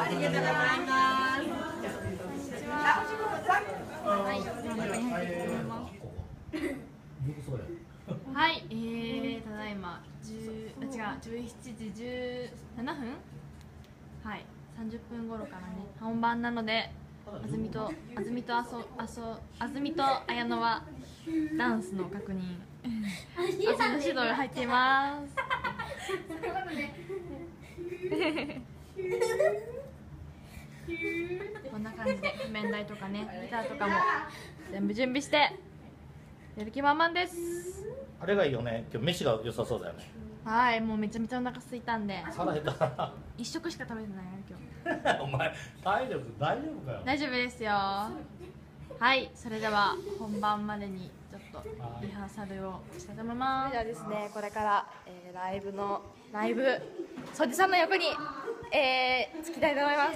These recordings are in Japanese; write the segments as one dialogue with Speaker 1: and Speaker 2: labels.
Speaker 1: ありがとうございます。はい、真ん中に入っていきます。はい、ただいま17時17分。はい、30分頃からね、本番なので、あずみと綾乃はダンスの確認。あずみの指導が入っています。こんな感じで譜面台とかね、ギターとかも全部準備してやる気満々です。
Speaker 2: あれがいいよね。今日飯が良さそうだよね。
Speaker 1: はい、もうめちゃめちゃお腹空いたんで。
Speaker 2: 腹減った。
Speaker 1: 一食しか食べてないよ今日。
Speaker 2: お前大丈夫かよ。
Speaker 1: 大丈夫ですよ。はい、それでは本番までにちょっとリハーサルをしたいと思います。ではですね、これから、ライブそじさんの横に、着きたいと思います。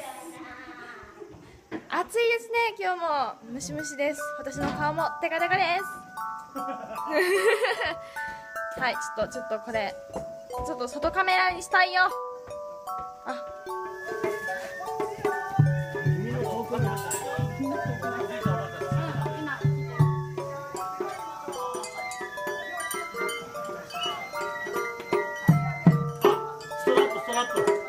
Speaker 1: 暑いですね、今日もムシムシです。私の顔もテカテカです。はい、ちょっとこれちょっと外カメラにしたいよ。あ、
Speaker 2: ストラップ。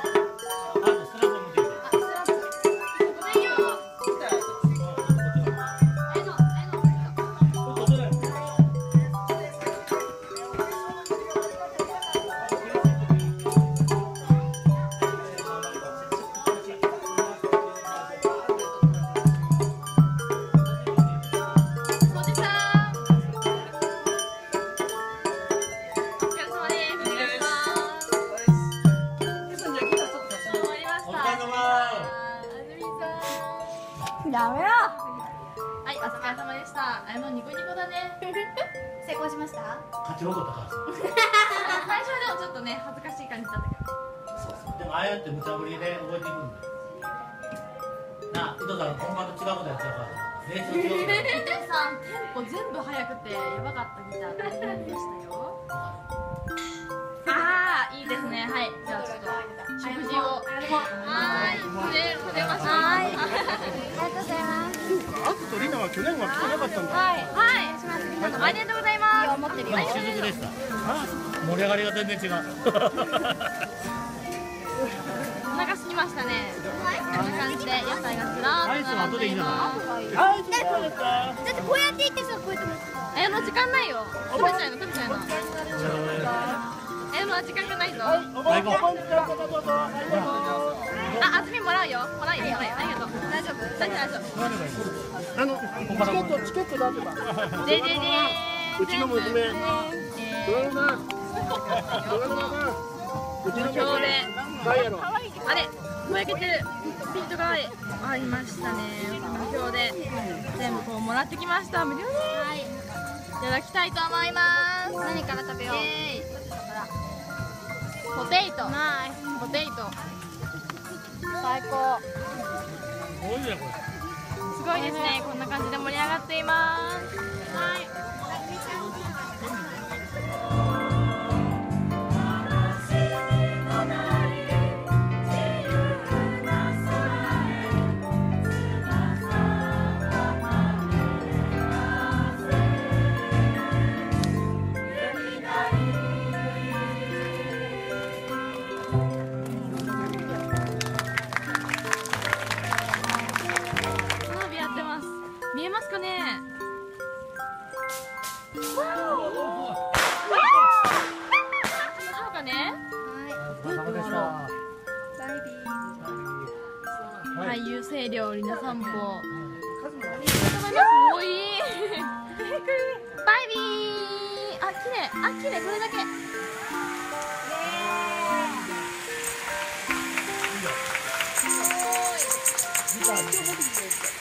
Speaker 1: やめろ。はい、お疲れ様でした。あのニコニコだね。
Speaker 3: 成功しました。
Speaker 2: 勝ち残ったから。
Speaker 1: 最初はでもちょっとね恥ずかしい感じだったけど。
Speaker 2: そうでもああやって無茶ぶりで覚えていくんだよ。なあ、伊藤さん本番と違うことやってるから。練習違う。
Speaker 1: 伊藤さんテンポ全部速くてやばかったギター大変でしたよ。ああ、いいですね。はい、じゃあちょっと食事を。はい、これました。はい。
Speaker 3: ありがとうございます。
Speaker 4: あずとりなは去年は来てなかったんだ。
Speaker 1: はい、ありがとうございます。持ってるよ。
Speaker 2: 雫でした。盛り上がりが全然違う。
Speaker 1: お腹すきましたね。こんな感じで野菜がずら
Speaker 2: アイスは
Speaker 1: ーっと
Speaker 2: 後でいいじゃない。
Speaker 3: アイスどうですか。だってこうやっていってさ、こうやっても。
Speaker 1: もう時間ないよ。食べちゃうの。もう時間がないぞ。あずみもらうよ。ありがとう。大丈夫。
Speaker 4: チケット出せば。
Speaker 1: で
Speaker 4: うちの娘。うちの
Speaker 1: 表で
Speaker 4: 誰やろ。
Speaker 1: あれぼやけてるピントがありましたね。この表で全部こうもらってきました。無料でいただきたいと思います。
Speaker 3: 何から食べよう。
Speaker 1: ポテイト
Speaker 3: 最高。
Speaker 2: 多いねこれ。
Speaker 1: すごいですね。こんな感じで盛り上がっています。はい。見えますかね。そうかね。はい、優勢料理の散歩。多い。バイビー。綺麗、これだけ。すごい。